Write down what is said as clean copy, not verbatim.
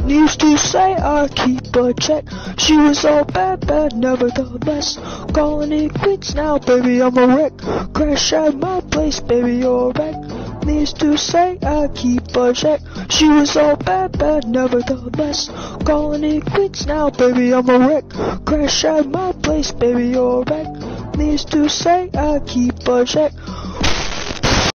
Used to say I keep a check. She was all bad, nevertheless. Calling it quits now, baby, I'm a wreck. Crash at my place, baby, you're a wreck. Used to say I keep a check. She was all bad, nevertheless. Calling it quits now, baby, I'm a wreck. Crash at my place, baby, you're a wreck. Used to say I keep a check.